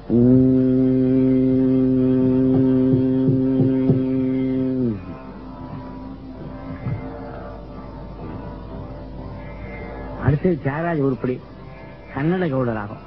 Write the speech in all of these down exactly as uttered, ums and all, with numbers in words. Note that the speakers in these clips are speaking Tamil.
அடுத்தது தியாகராஜ உருப்படி கன்னட கவுடராகும்.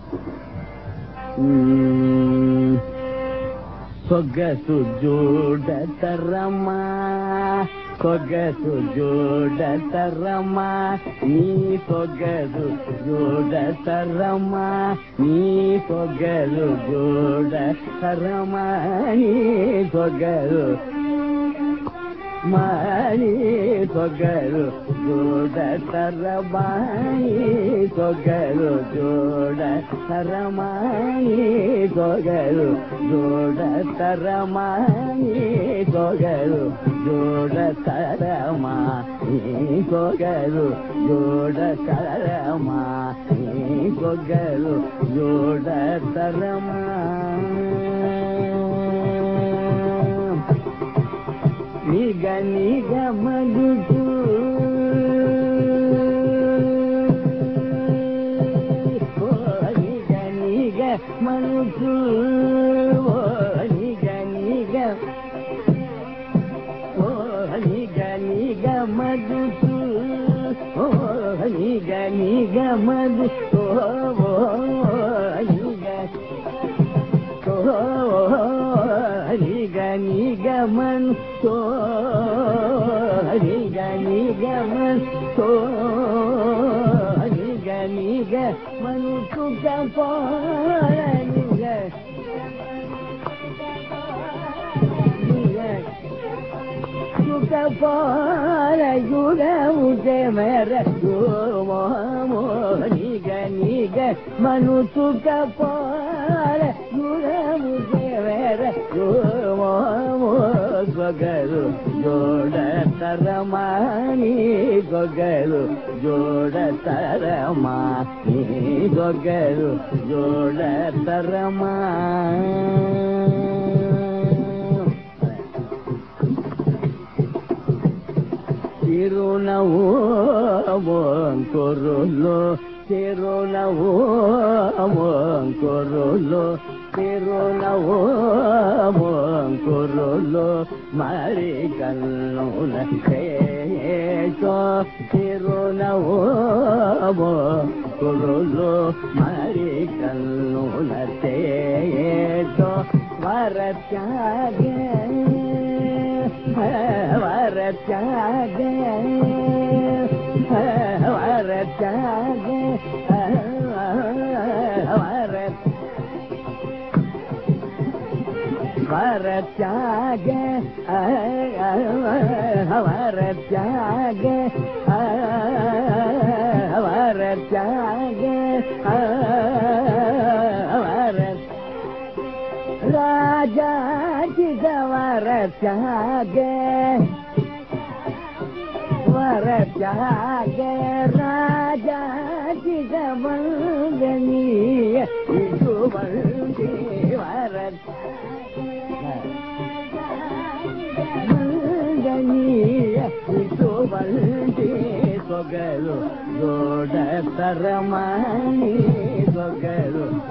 சொகசு ஜோட தரமா சொகசு ஜோட தரமா நீ சொகசு ஜோட தரமா நீ சொகசு ஜோட தரமா நீ சொகசு மாணி சொகரு ஜோட தரமாணி சொகரு ஜோட தரமாணி சொகரு ஜோட தரமாணி சொகரு ஜோட தரமாணி சொகரு ஜோட தரமாணி சொகரு ஜோட தரமா நிக நிக மதுசு ஓ நிக நிக மனுசு ஓ நிக நிக ஓ நிக நிக மதுசு ஓ நிக நிக மது ஓ நிக ஓ நிக நிக மன் சோ நிக நிக மன் சோ நிக நிக மனு சுக போல நிக சுக போல யுக உஜே மேர மோ நிக நிக மனு சுக போல யுக உஜே மேர சொகரு ஜோட தரமானி சொகரு ஜோட தரமானி சொகரு ஜோட தரமா తిరునవో కొరులో తిరునవో కొరులో తిరునవో కొరులో మరి కన్నుల చేసో తిరునవో కొరులో మరి కన్నుల చేసో వరత్యాగే వరత్యాగే వరత్యాగే వరత్ వరత్యాగే వరత్యాగే వరత్యాగే వరత్ రాజా వరత్యాగే వరత్యాగే రాజా జిగవందనీయ ఇటువంటి వరత్ వందనీయ ఇటువంటి సొగలు జోడ తరమాని సొగలు